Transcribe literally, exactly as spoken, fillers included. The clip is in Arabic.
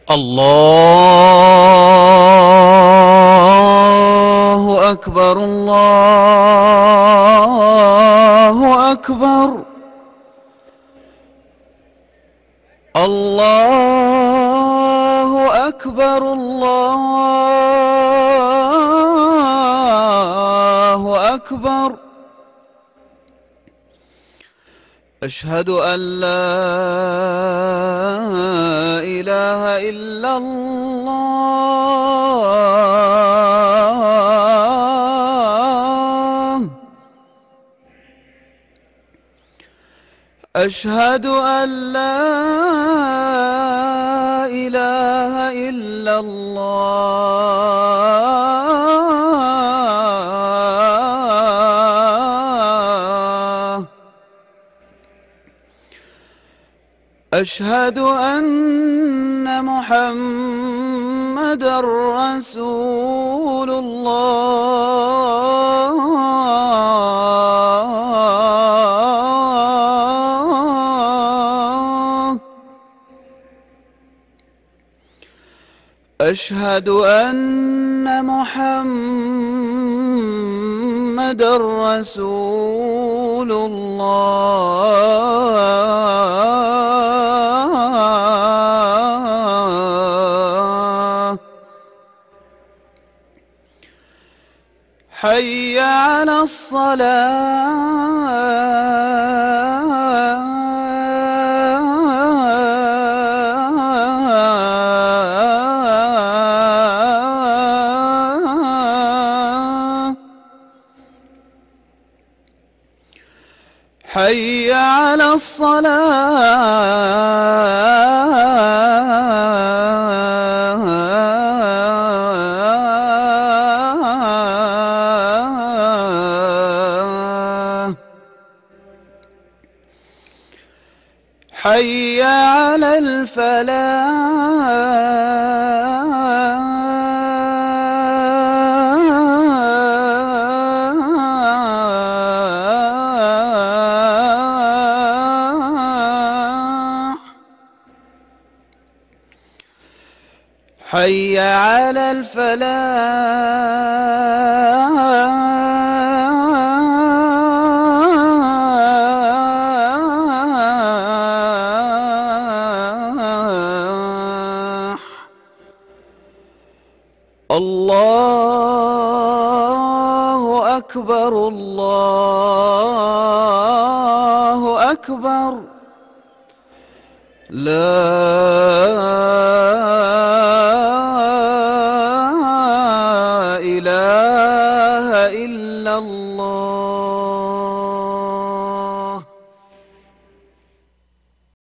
الله أكبر الله أكبر الله أكبر الله أكبر. أشهد أن لا إله إلا الله. أشهد أن لا إله إلا الله. أشهد أن محمدًا رسول الله. أشهد أن محمدًا رسول الله. حي على الصلاة. حي على الصلاة. حي على الفلاح. حي على الفلاح. الله أكبر الله أكبر. لا إله إلا الله.